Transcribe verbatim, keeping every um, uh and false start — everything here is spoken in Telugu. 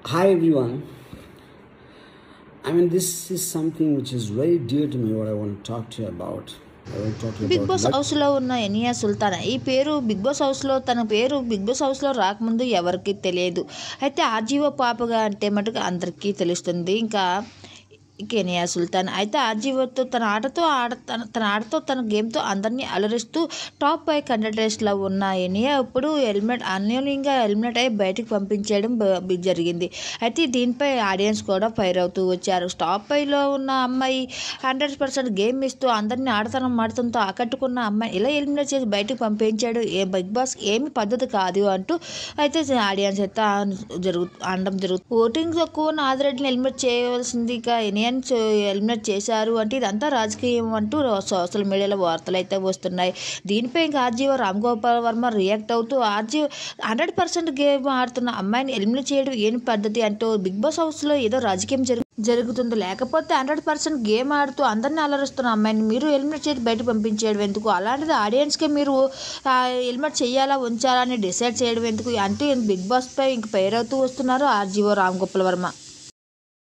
Hi everyone. I mean, this is something which is very dear to me. What I want to talk to you about. I want to talk to you Bigg about Boss lux- హౌస్లో ఉన్న ఎనియా సుల్తానా ఈ పేరు బిగ్ బాస్ హౌస్లో తన పేరు బిగ్ బాస్ హౌస్లో రాకముందు ఎవరికి తెలియదు. అయితే ఆర్జీవో పాపగా అంటే మటుకు అందరికీ తెలుస్తుంది. ఇంకా కెనియా సుల్తాన్ అయితే ఆర్జీవోతో తన ఆటతో ఆడ తన తన ఆటతో తన గేమ్తో అందరినీ అలరిస్తూ టాప్ ఫైవ్ కంటెస్టెంట్స్లో ఉన్న ఎనియా ఇప్పుడు ఎలిమినేట్ అన్యోన్యంగా ఎలిమినేట్ అయ్యి బయటికి పంపించేయడం బ- జరిగింది. అయితే దీనిపై ఆడియన్స్ కూడా ఫైర్ అవుతూ వచ్చారు. టాప్ ఫైవ్లో ఉన్న అమ్మాయి హండ్రెడ్ పర్సెంట్ గేమ్ ఇస్తూ అందరినీ ఆడతనం ఆడతంతో ఆకట్టుకున్న అమ్మాయి ఇలా ఎలిమినేట్ చేసి బయటకు పంపించాడు ఏ బిగ్ బాస్ ఏమి పద్ధతి కాదు అంటూ అయితే ఆడియన్స్ అయితే జరుగు అనడం జరుగుతుంది. ఓటింగ్ తక్కువ ఉన్న ఆదిరెడ్డిని ఎలిమినేట్ చేయవలసింది ఇక ఎనియాని ఎలిమినేట్ చేశారు అంటే ఇదంతా రాజకీయం అంటూ సోషల్ మీడియాలో వార్తలు అయితే వస్తున్నాయి. దీనిపై ఇంకా ఆర్జీవో రామ్ గోపాల్ వర్మ రియాక్ట్ అవుతూ ఆర్జీవో హండ్రెడ్ పర్సెంట్ గేమ్ ఆడుతున్న అమ్మాయిని ఎలిమినేట్ చేయడం ఏం పద్ధతి అంటూ బిగ్ బాస్ హౌస్లో ఏదో రాజకీయం జరుగు జరుగుతుంది లేకపోతే హండ్రెడ్ పర్సెంట్ గేమ్ ఆడుతూ అందరినీ అలరిస్తున్న అమ్మాయిని మీరు ఎలిమినేట్ చేసి బయట పంపించేయడం ఎందుకు, అలాంటిది ఆడియన్స్కి మీరు ఎలిమినేట్ చేయాలా ఉంచాలా అని డిసైడ్ చేయడం ఎందుకు అంటూ బిగ్ బాస్పై ఇంక పేరవుతూ వస్తున్నారు ఆర్జీవో రామ్ గోపాల్ వర్మ.